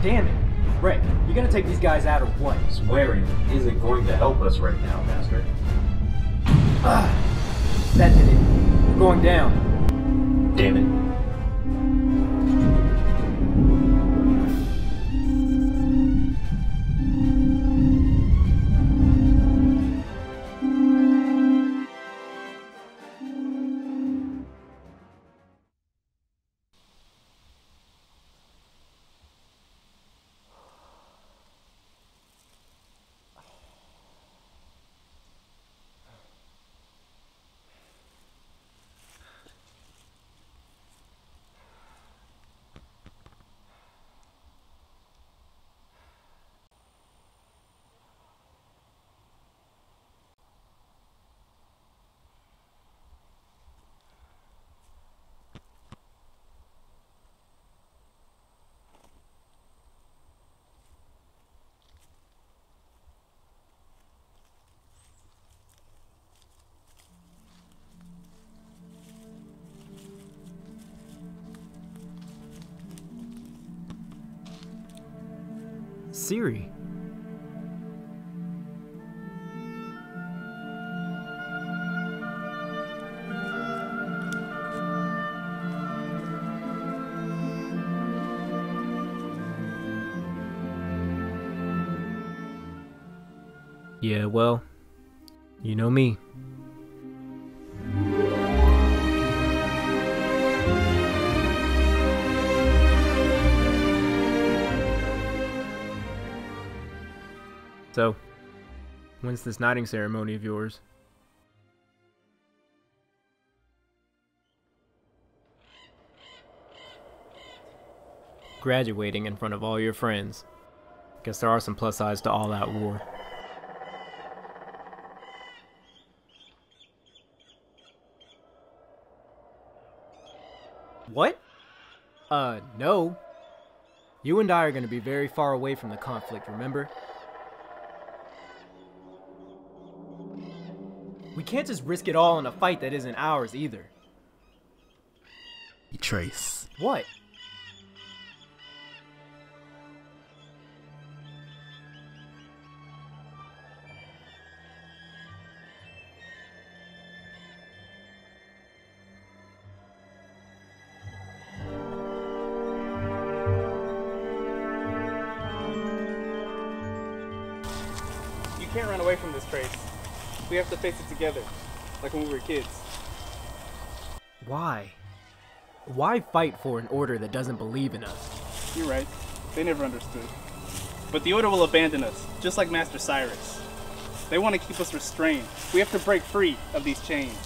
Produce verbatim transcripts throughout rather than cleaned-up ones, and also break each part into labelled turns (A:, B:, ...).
A: Damn it. Ray, you gonna take these guys out or what?
B: Swearing isn't going to help us right now, Master.
A: Ah, that did it. We're going down.
B: Damn it.
A: Siri. Yeah, well, you know me. So, when's this knighting ceremony of yours? Graduating in front of all your friends. Guess there are some plus sides to all out war. What? Uh, no. You and I are gonna be very far away from the conflict, remember? We can't just risk it all in a fight that isn't ours either.
C: Trace.
A: What?
D: You can't run away from this, Trace. We have to face it together, like when we were kids.
A: Why? Why fight for an order that doesn't believe in us?
D: You're right. They never understood. But the Order will abandon us, just like Master Cyrus. They want to keep us restrained. We have to break free of these chains.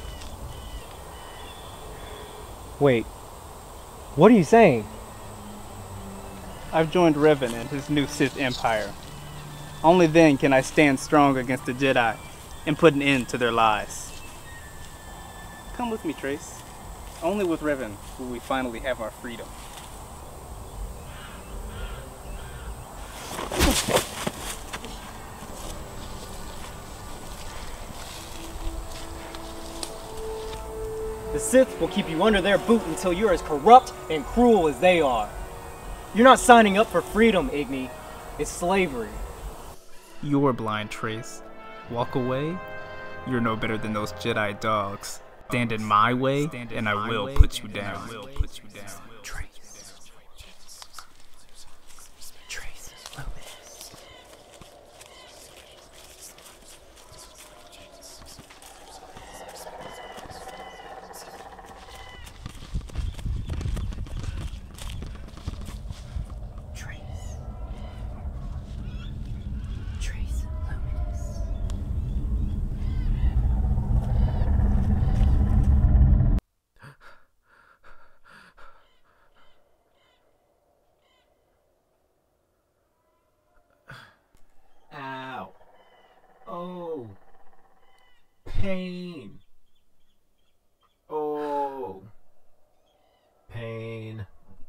A: Wait. What are you saying?
D: I've joined Revan and his new Sith Empire. Only then can I stand strong against the Jedi and put an end to their lies. Come with me, Trace. Only with Revan will we finally have our freedom.
A: The Sith will keep you under their boot until you're as corrupt and cruel as they are. You're not signing up for freedom, Igni. It's slavery.
C: You're blind, Trace. Walk away. You're no better than those Jedi dogs. Stand in my way, and I will put you down. Trace. Trace Luminus. Trace. Trace Luminus.
B: Ow. Oh. Pain. Oh. Pain.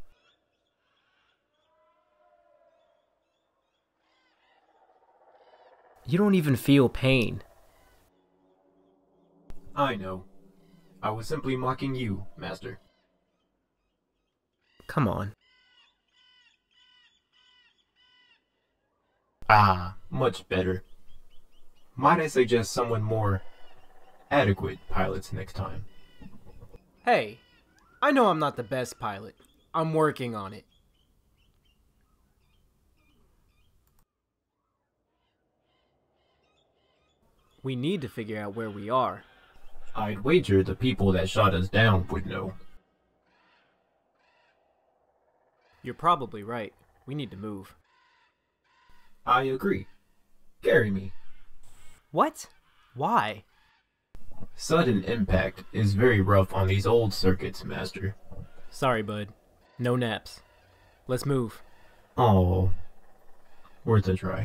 A: You don't even feel pain.
B: I know. I was simply mocking you, Master.
A: Come on.
B: Ah, much better. Might I suggest someone more adequate pilots next time?
A: Hey, I know I'm not the best pilot. I'm working on it. We need to figure out where we are.
B: I'd wager the people that shot us down would know.
A: You're probably right. We need to move.
B: I agree. Carry me.
A: What? Why?
B: Sudden impact is very rough on these old circuits, Master.
A: Sorry, bud. No naps. Let's move.
B: Oh, worth a try.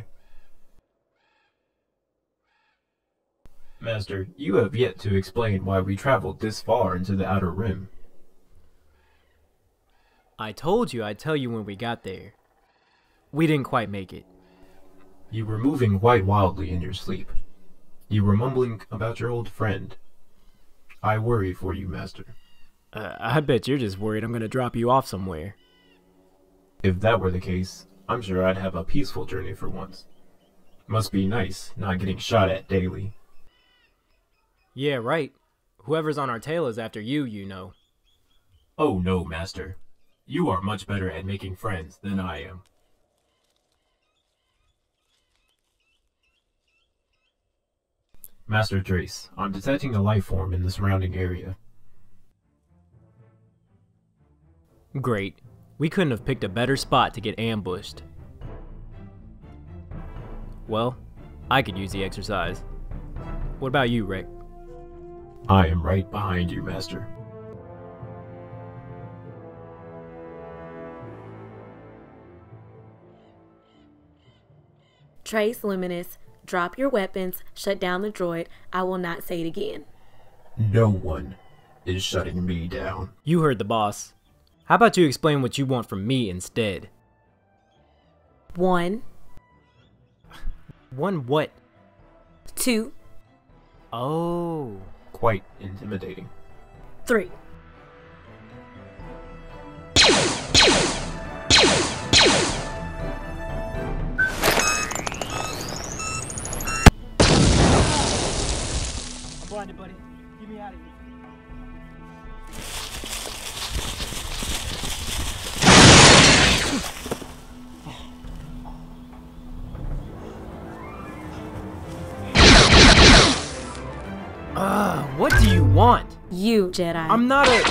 B: Master, you have yet to explain why we traveled this far into the Outer Rim.
A: I told you I'd tell you when we got there. We didn't quite make it.
B: You were moving quite wildly in your sleep. You were mumbling about your old friend. I worry for you, Master.
A: Uh, I bet you're just worried I'm gonna drop you off somewhere.
B: If that were the case, I'm sure I'd have a peaceful journey for once. Must be nice, not getting shot at daily.
A: Yeah, right. Whoever's on our tail is after you, you know.
B: Oh no, Master. You are much better at making friends than I am. Master Trace, I'm detecting a life form in the surrounding area.
A: Great. We couldn't have picked a better spot to get ambushed. Well, I could use the exercise. What about you, Rick?
B: I am right behind you, Master.
E: Trace Luminus, drop your weapons, shut down the droid. I will not say it again.
B: No one is shutting me down.
A: You heard the boss. How about you explain what you want from me instead?
E: One.
A: One what?
E: Two.
A: Oh.
B: Quite intimidating.
E: Three.
A: I'm blinded, buddy. Get me out of here. Uh, what do you want?
E: You, Jedi.
A: I'm not a...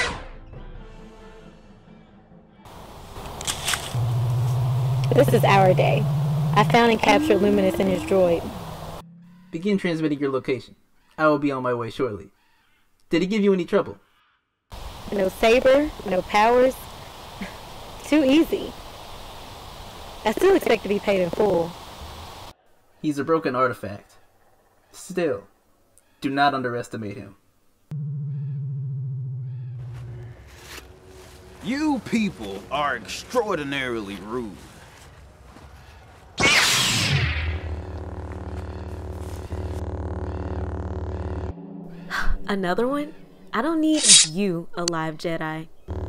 E: This is our day. I found and captured Luminus and his droid.
F: Begin transmitting your location. I will be on my way shortly. Did he give you any trouble?
E: No saber, no powers. Too easy. I still expect to be paid in full.
F: He's a broken artifact. Still, do not underestimate him.
G: You people are extraordinarily rude.
E: Another one? I don't need you, alive Jedi.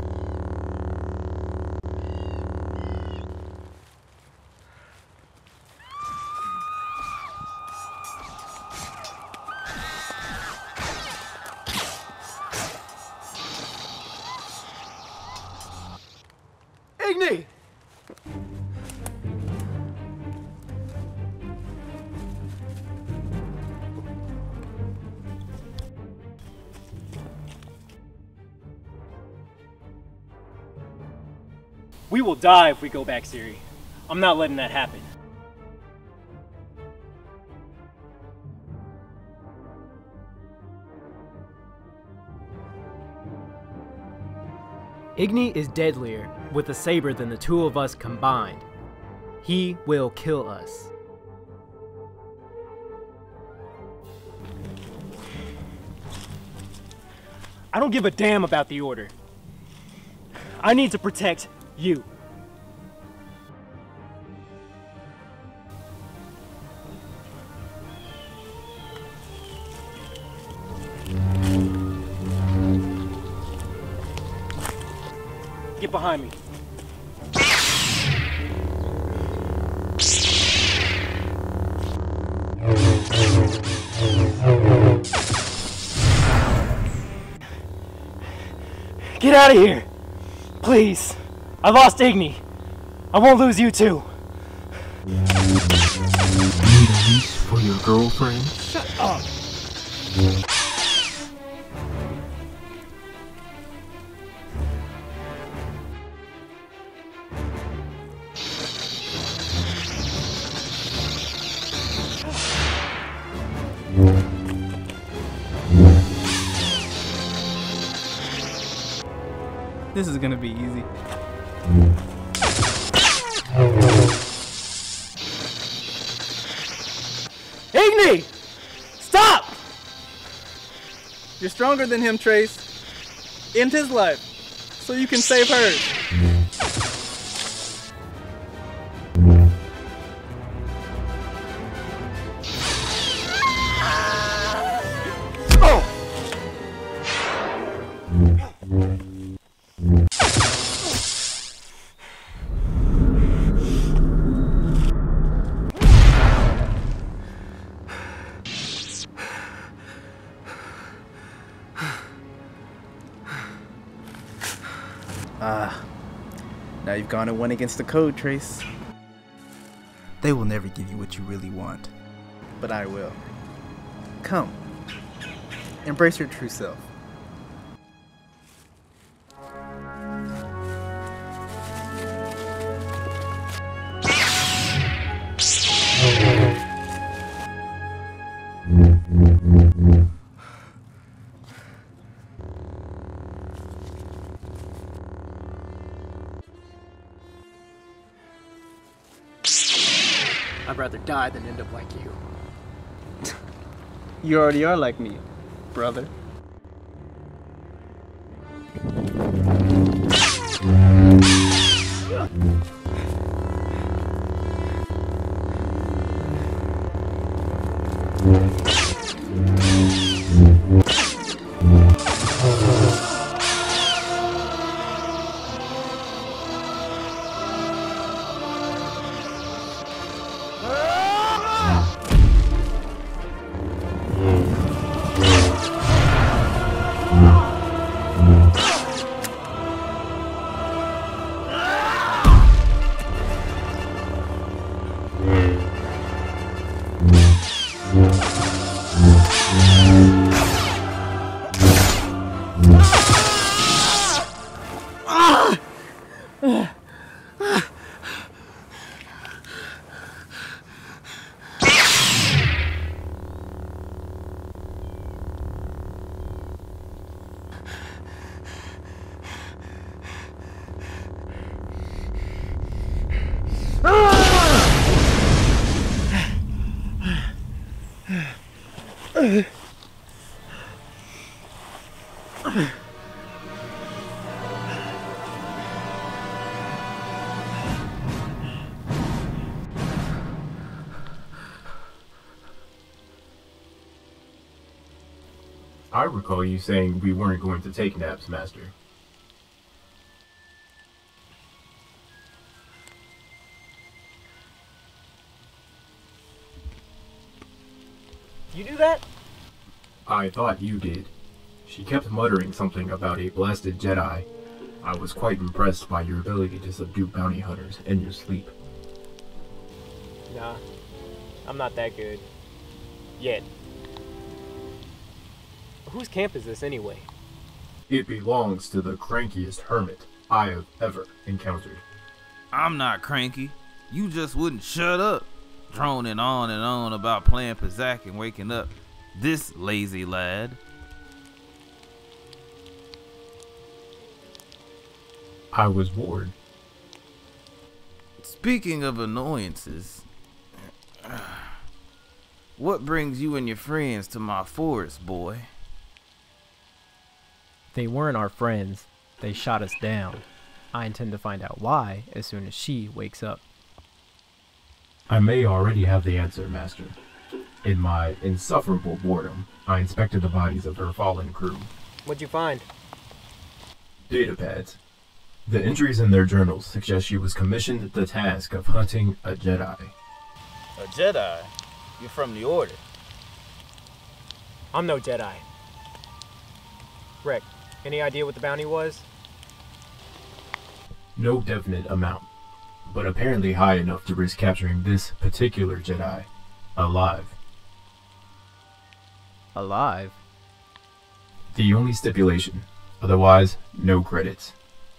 A: Igni! We will die if we go back, Siri. I'm not letting that happen. Igni is deadlier with a saber than the two of us combined. He will kill us. I don't give a damn about the order. I need to protect you. Get behind me. Get out of here! Please! I lost Igni! I won't lose you too!
B: Need a leash for your girlfriend?
A: Shut up!
C: This is gonna be easy.
A: Igni! Stop!
D: You're stronger than him, Trace. End his life, so you can save hers.
C: Ah, now you've gone and went against the code, Trace. They will never give you what you really want, but I will. Come, embrace your true self.
F: I'd rather die than end up like you.
D: You already are like me, brother.
B: I recall you saying we weren't going to take naps, Master.
A: You do that?
B: I thought you did. She kept muttering something about a blasted Jedi. I was quite impressed by your ability to subdue bounty hunters in your sleep.
A: Nah, I'm not that good. Yet. Whose camp is this anyway?
B: It belongs to the crankiest hermit I have ever encountered.
G: I'm not cranky. You just wouldn't shut up, droning on and on about playing Pizzac and waking up this lazy lad.
B: I was bored.
G: Speaking of annoyances, what brings you and your friends to my forest, boy?
H: They weren't our friends. They shot us down. I intend to find out why as soon as she wakes up.
B: I may already have the answer, Master. In my insufferable boredom, I inspected the bodies of her fallen crew.
A: What'd you find?
B: Data pads. The entries in their journals suggest she was commissioned the task of hunting a Jedi.
G: A Jedi? You're from the Order.
A: I'm no Jedi. Rick, any idea what the bounty was?
B: No definite amount, but apparently high enough to risk capturing this particular Jedi alive.
H: Alive?
B: The only stipulation. Otherwise, no credits.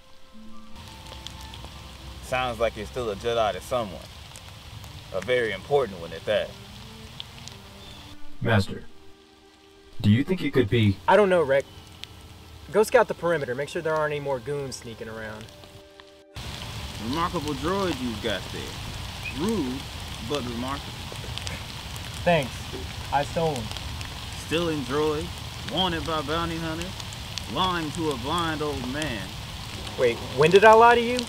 G: Sounds like you're still a Jedi to someone. A very important one at that.
B: Master, do you think it could be...
A: I don't know, Rick. Go scout the perimeter. Make sure there aren't any more goons sneaking around.
G: Remarkable droid you've got there. Rude, but remarkable.
A: Thanks. I stole him.
G: Stealing droid, wanted by bounty hunters, lying to a blind old man.
A: Wait, when did I lie to you?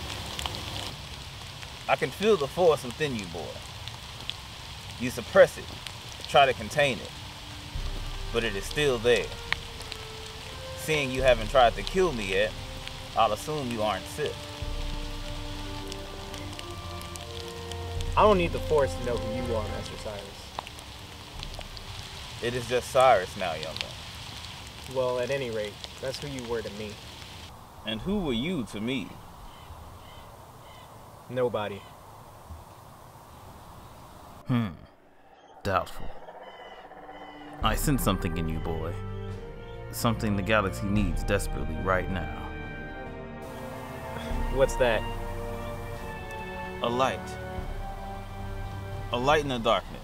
G: I can feel the force within you, boy. You suppress it, try to contain it, but it is still there. Seeing you haven't tried to kill me yet, I'll assume you aren't Sith.
A: I don't need the Force to know who you are, Master Cyrus.
G: It is just Cyrus now, young one.
A: Well, at any rate, that's who you were to me.
G: And who were you to me?
A: Nobody.
G: Hmm. Doubtful. I sense something in you, boy. Something the galaxy needs desperately right now.
A: What's that?
G: A light. A light in the darkness.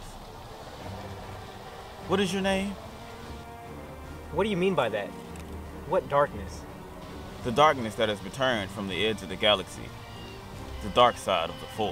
G: What is your name?
A: What do you mean by that? What darkness?
G: The darkness that has returned from the edge of the galaxy. The dark side of the Force.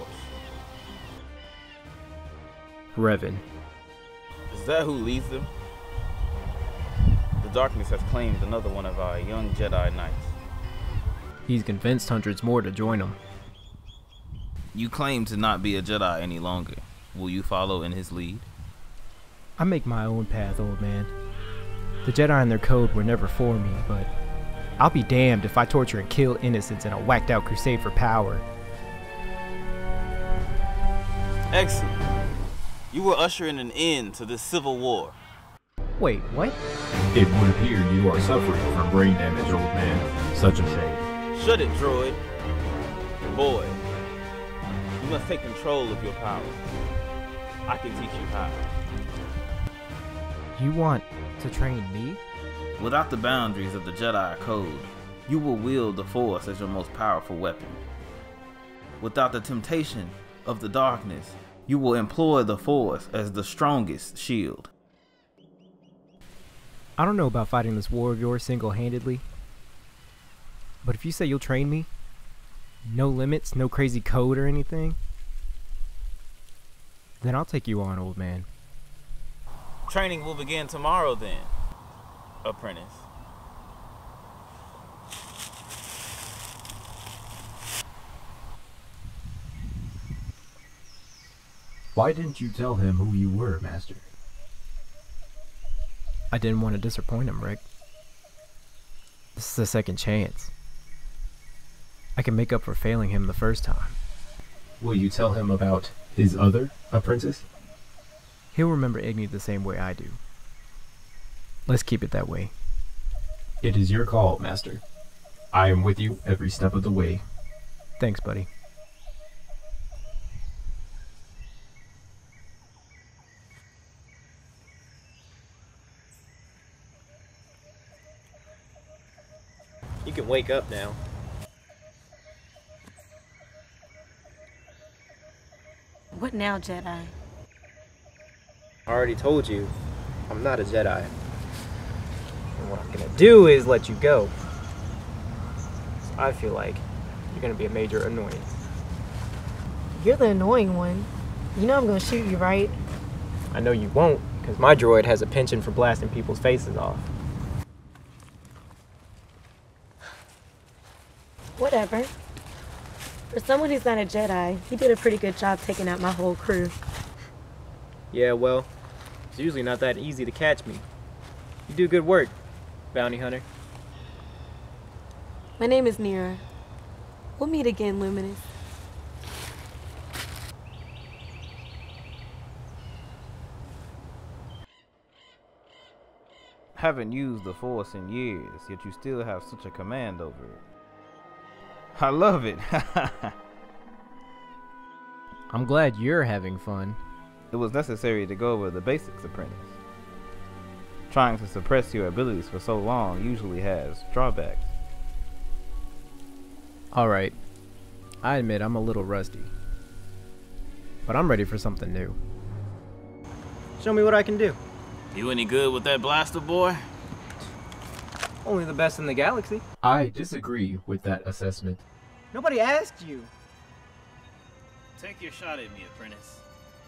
H: Revan.
G: Is that who leads them? The darkness has claimed another one of our young Jedi Knights.
H: He's convinced hundreds more to join him.
G: You claim to not be a Jedi any longer. Will you follow in his lead?
H: I make my own path, old man. The Jedi and their code were never for me, but I'll be damned if I torture and kill innocents in a whacked out crusade for power.
G: Excellent. You were ushering an end to this civil war.
H: Wait, what?
B: It would appear you are suffering from brain damage, old man. Such a shame.
G: Shut it, droid. Boy, you must take control of your power. I can teach you how.
H: You want to train me?
G: Without the boundaries of the Jedi Code, you will wield the Force as your most powerful weapon. Without the temptation of the darkness, you will employ the Force as the strongest shield.
H: I don't know about fighting this war of yours single-handedly, but if you say you'll train me, no limits, no crazy code or anything, then I'll take you on, old man.
G: Training will begin tomorrow then, apprentice.
B: Why didn't you tell him who you were, Master?
H: I didn't want to disappoint him, Rick. This is a second chance. I can make up for failing him the first time.
B: Will you tell him about his other apprentice?
H: He'll remember Igni the same way I do. Let's keep it that way.
B: It is your call, Master. I am with you every step of the way.
H: Thanks, buddy.
A: You can wake up now.
E: What now, Jedi?
A: I already told you, I'm not a Jedi. And what I'm gonna do is let you go. So I feel like you're gonna be a major annoyance.
E: You're the annoying one. You know I'm gonna shoot you, right?
A: I know you won't, because my droid has a penchant for blasting people's faces off.
E: Whatever. For someone who's not a Jedi, he did a pretty good job taking out my whole crew.
A: Yeah, well, it's usually not that easy to catch me. You do good work, bounty hunter.
E: My name is Nira. We'll meet again, Luminus.
G: Haven't used the Force in years, yet you still have such a command over it. I love it.
H: I'm glad you're having fun.
G: It was necessary to go over the basics, apprentice. Trying to suppress your abilities for so long usually has drawbacks.
H: Alright, I admit I'm a little rusty. But I'm ready for something new.
A: Show me what I can do.
G: You any good with that blaster, boy?
A: Only the best in the galaxy.
B: I disagree with that assessment.
A: Nobody asked you.
G: Take your shot at me, apprentice.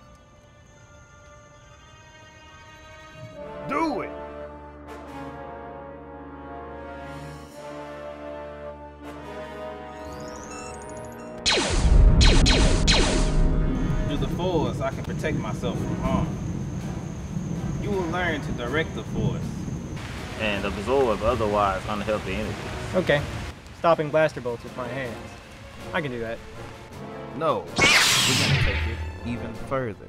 G: Do it! Through the Force, I can protect myself from harm. You will learn to direct the Force and absorb otherwise unhealthy energy.
A: Okay. Stopping blaster bolts with my hands. I can do that.
G: No, we're gonna take it even further.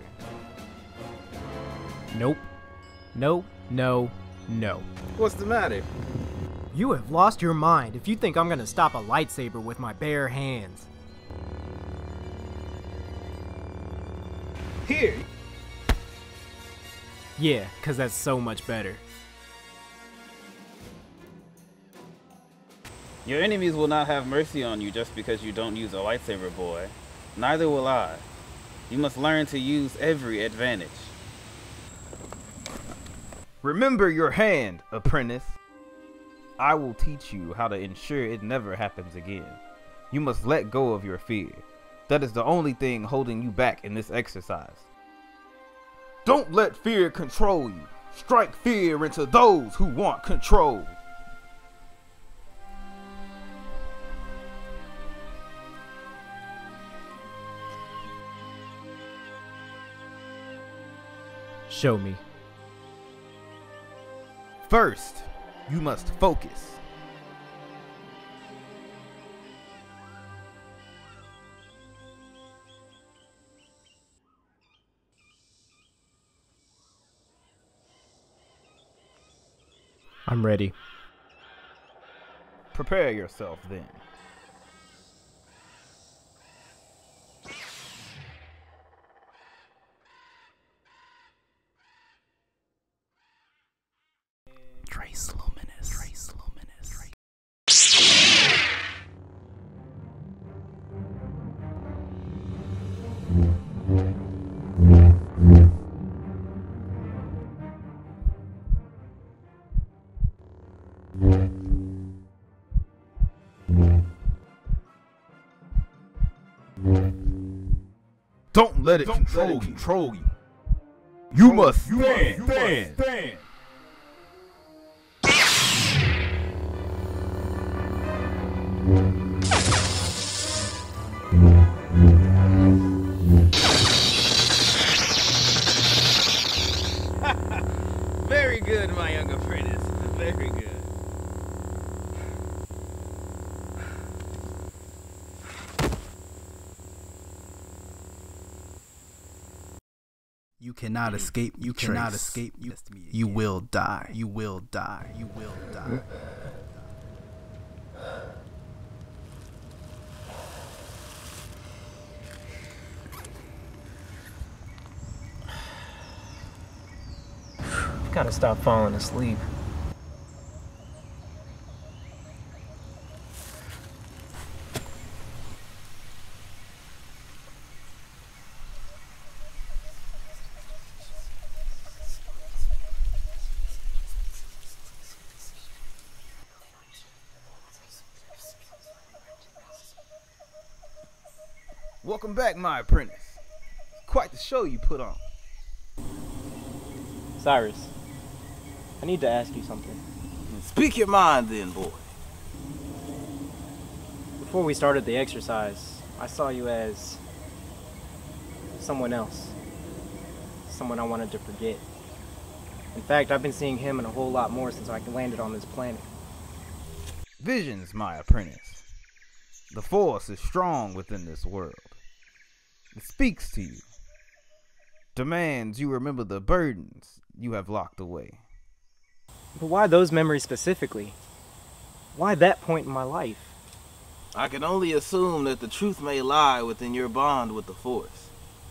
H: Nope. No, no, no.
G: What's the matter?
H: You have lost your mind if you think I'm gonna stop a lightsaber with my bare hands.
G: Here!
H: Yeah, cause that's so much better.
G: Your enemies will not have mercy on you just because you don't use a lightsaber, boy. Neither will I. You must learn to use every advantage. Remember your hand, apprentice. I will teach you how to ensure it never happens again. You must let go of your fear. That is the only thing holding you back in this exercise. Don't let fear control you. Strike fear into those who want control.
H: Show me.
G: First, you must focus.
H: I'm ready.
G: Prepare yourself then.
C: Trace Luminus. Trace Luminus.
G: Don't let it
I: Don't
G: control,
I: let it
G: you.
I: control you.
G: You must
I: You
G: stand,
I: must
G: stand.
I: stand.
G: Very good, my young apprentice. Very good.
C: You cannot escape. You cannot escape. You, you will die. You will die. You will die.
A: Gotta stop falling asleep.
G: Welcome back, my apprentice. Quite the show you put on.
A: Cyrus, I need to ask you something.
G: Speak your mind then, boy.
A: Before we started the exercise, I saw you as someone else. Someone I wanted to forget. In fact, I've been seeing him and a whole lot more since I landed on this planet.
G: Visions, my apprentice. The Force is strong within this world. It speaks to you. Demands you remember the burdens you have locked away.
A: But why those memories specifically? Why that point in my life?
G: I can only assume that the truth may lie within your bond with the Force.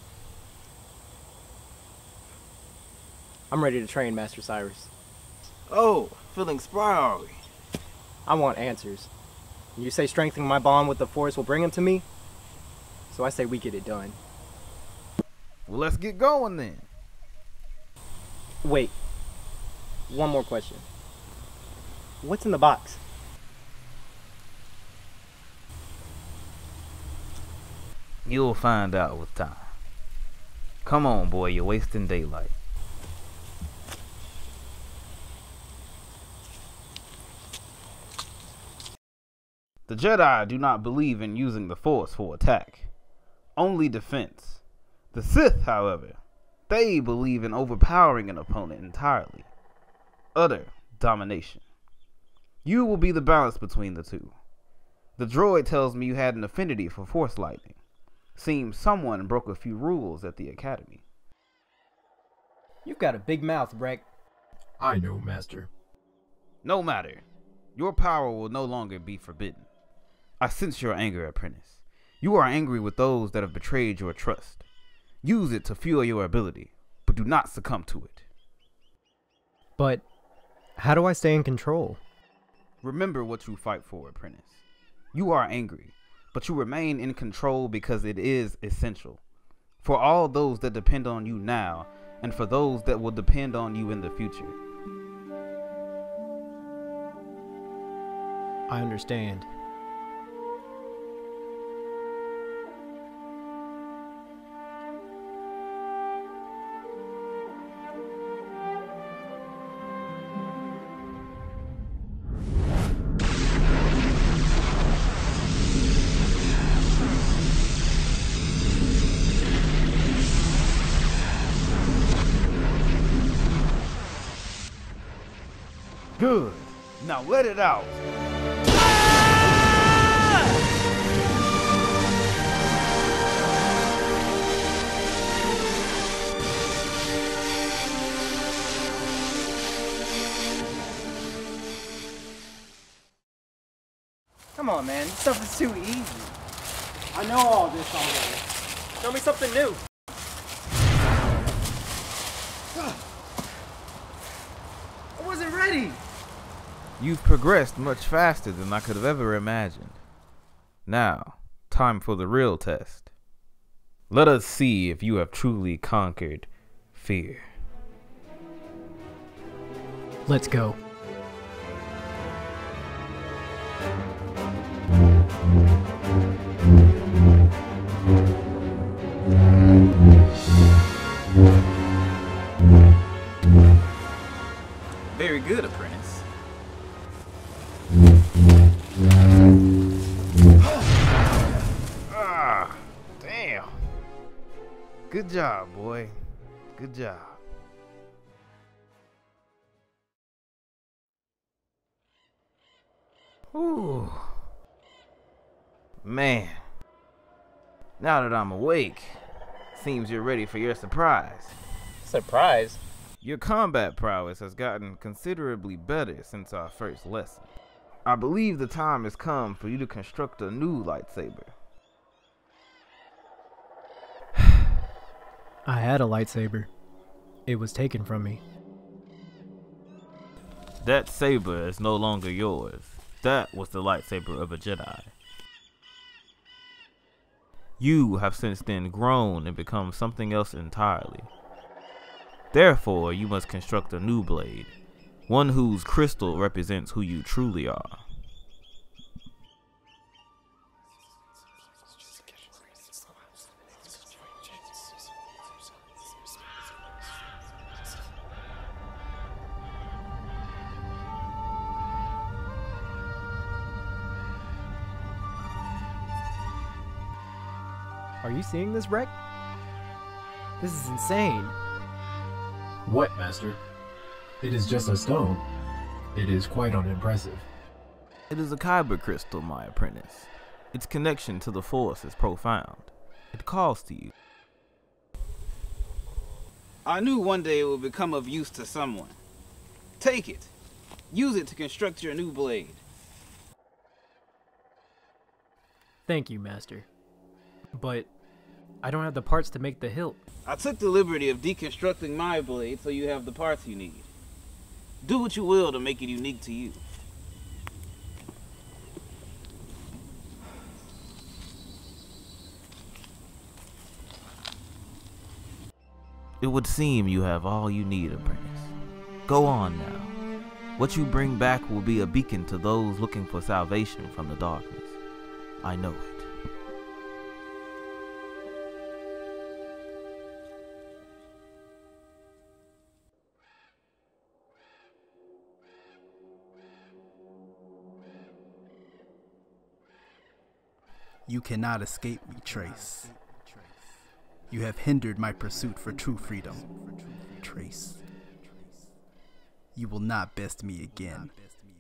A: I'm ready to train, Master Cyrus.
G: Oh, feeling spry, are we?
A: I want answers. You say strengthening my bond with the Force will bring them to me? So I say we get it done.
I: Well, let's get going then.
A: Wait. One more question. What's in the box?
I: You'll find out with time. Come on, boy, you're wasting daylight. The Jedi do not believe in using the Force for attack, only defense. The Sith, however, they believe in overpowering an opponent entirely. Utter domination. You will be the balance between the two. The droid tells me you had an affinity for Force lightning. Seems someone broke a few rules at the Academy.
A: You've got a big mouth, Breck.
B: I know, Master.
I: No matter. Your power will no longer be forbidden. I sense your anger, apprentice. You are angry with those that have betrayed your trust. Use it to fuel your ability, but do not succumb to it.
H: But how do I stay in control?
I: Remember what you fight for, apprentice. You are angry, but you remain in control because it is essential. For all those that depend on you now, and for those that will depend on you in the future.
H: I understand.
I: Good. Now let it out.
A: Come on, man. This stuff is too easy. I know all this already. Show me something new. I wasn't ready.
I: You've progressed much faster than I could have ever imagined. Now, time for the real test. Let us see if you have truly conquered fear.
H: Let's go.
G: Very good, apprentice.
I: Ah, damn. Good job, boy. Good job. Ooh. Man. Now that I'm awake, seems you're ready for your surprise.
A: Surprise?
I: Your combat prowess has gotten considerably better since our first lesson. I believe the time has come for you to construct a new lightsaber.
H: I had a lightsaber. It was taken from me.
I: That saber is no longer yours. That was the lightsaber of a Jedi. You have since then grown and become something else entirely. Therefore, you must construct a new blade, one whose crystal represents who you truly are.
H: Are you seeing this, Breck? This is insane.
B: What, Master? It is just a stone. It is quite unimpressive.
I: It is a kyber crystal, my apprentice. Its connection to the Force is profound. It calls to you.
G: I knew one day it would become of use to someone. Take it. Use it to construct your new blade.
H: Thank you, Master. But I don't have the parts to make the hilt.
G: I took the liberty of deconstructing my blade so you have the parts you need. Do what you will to make it unique to you. It would seem you have all you need, apprentice. Go on now. What you bring back will be a beacon to those looking for salvation from the darkness. I know it.
C: You cannot escape me, Trace. You have hindered my pursuit for true freedom, Trace. You will not best me again.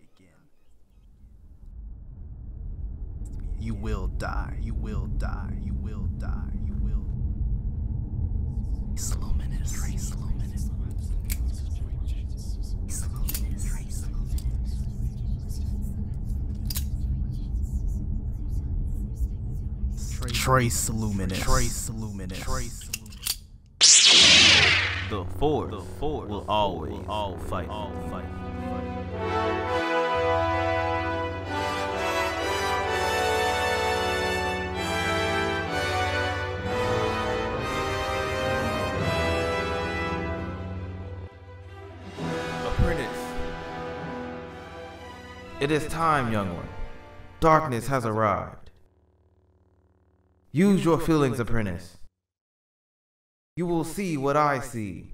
C: You will die. You will die. You will die. You will. Trace Luminus. Trace Luminus. Trace Luminus. Trace Luminus. Trace Luminus. Trace
G: The Force, the Force will always, will always fight, all fight. Apprentice. It is time, young one. Darkness has arrived. Use your feelings, apprentice. You will see what I see.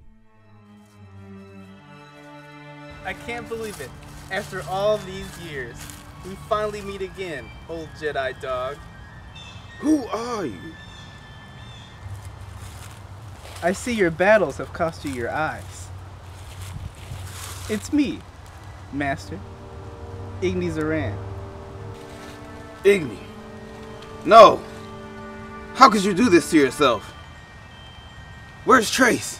D: I can't believe it. After all these years, we finally meet again, old Jedi dog.
I: Who are you?
D: I see your battles have cost you your eyes. It's me, Master. Igni Zoran.
I: Igni. No! How could you do this to yourself? Where's Trace?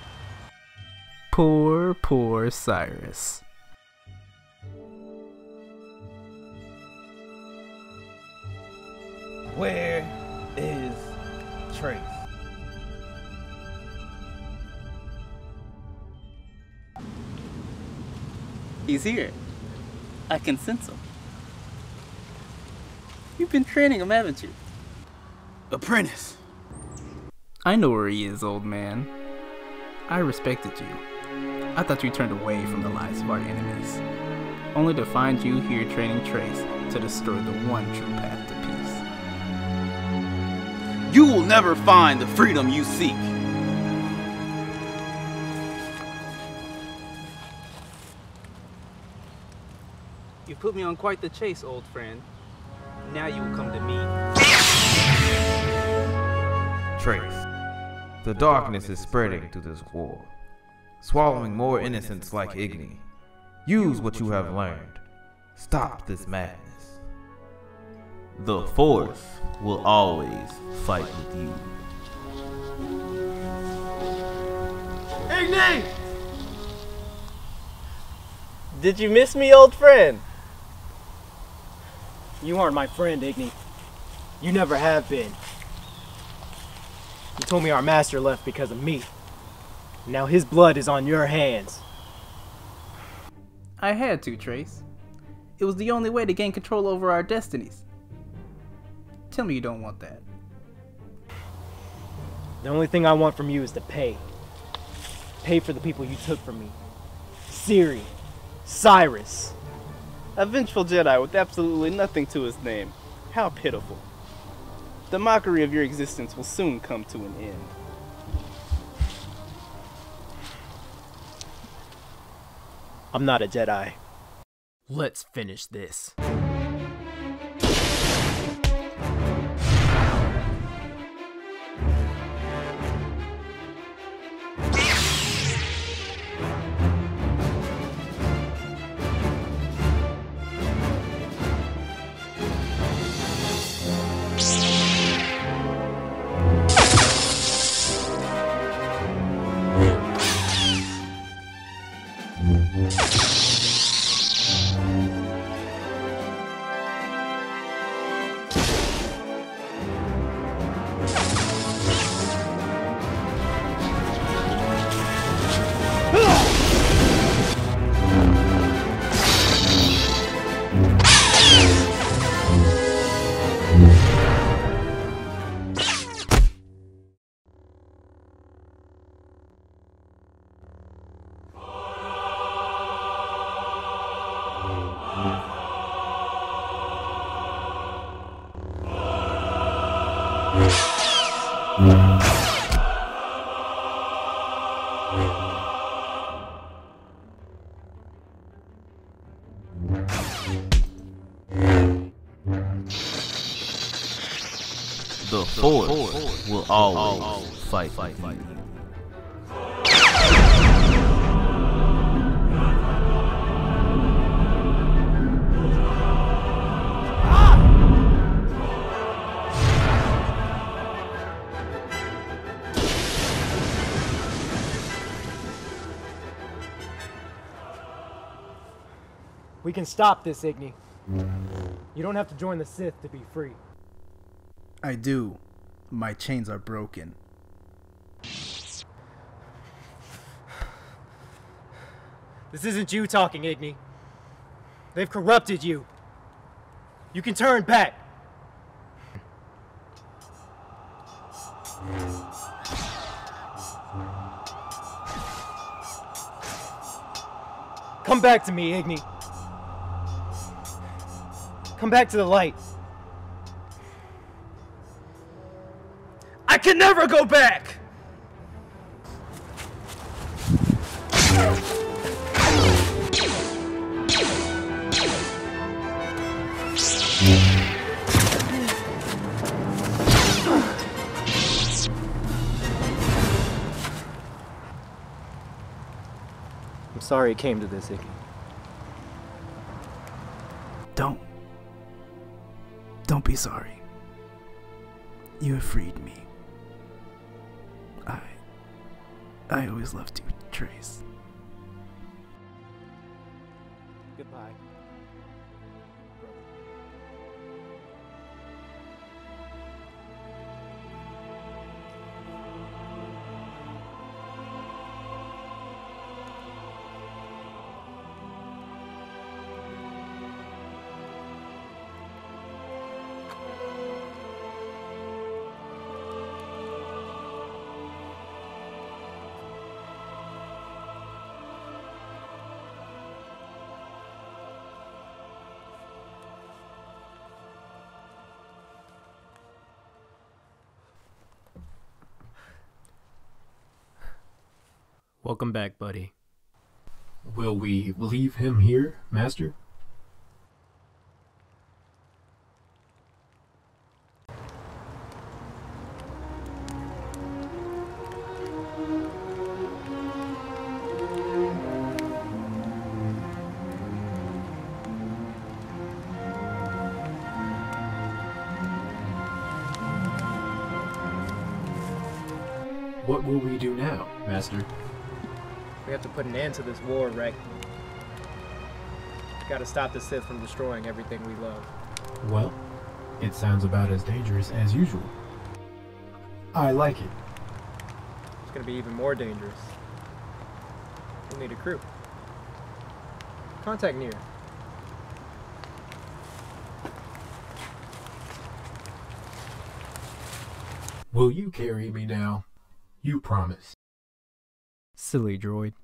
C: Poor, poor Cyrus.
G: Where is Trace?
D: He's here. I can sense him. You've been training him, haven't you?
I: Apprentice.
C: I know where he is, old man. I respected you. I thought you turned away from the lives of our enemies, only to find you here training Trace to destroy the one true path to peace.
I: You will never find the freedom you seek.
D: You put me on quite the chase, old friend. Now you will come to me.
G: Trace. The darkness is spreading through this war, swallowing more innocents like Igni. Use what you have learned. Stop this madness. The Force will always fight with you.
D: Igni! Did you miss me, old friend?
A: You aren't my friend, Igni. You never have been. You told me our master left because of me. Now his blood is on your hands.
C: I had to, Trace. It was the only way to gain control over our destinies. Tell me you don't want that.
A: The only thing I want from you is to pay. Pay for the people you took from me. Siri. Cyrus.
D: A vengeful Jedi with absolutely nothing to his name. How pitiful. The mockery of your existence will soon come to an end.
A: I'm not a Jedi. Let's finish this.
I: The Force will always fight for you.
H: We can stop this, Igni. You don't have to join the Sith to be free.
C: I do. My chains are broken.
H: This isn't you talking, Igni. They've corrupted you. You can turn back. Come back to me, Igni. Come back to the light. I can never go back! I'm sorry it came to this, Igni.
C: Don't. Don't be sorry. You have freed me. I... I always loved you, Trace.
H: Goodbye. Welcome back, buddy.
B: Will we leave him here, Master? What will we do now, Master?
A: We have to put an end to this war, Rek. We gotta stop the Sith from destroying everything we love.
B: Well, it sounds about as dangerous as usual. I like it.
A: It's gonna be even more dangerous. We'll need a crew. Contact Nier.
B: Will you carry me now? You promise.
H: Silly droid.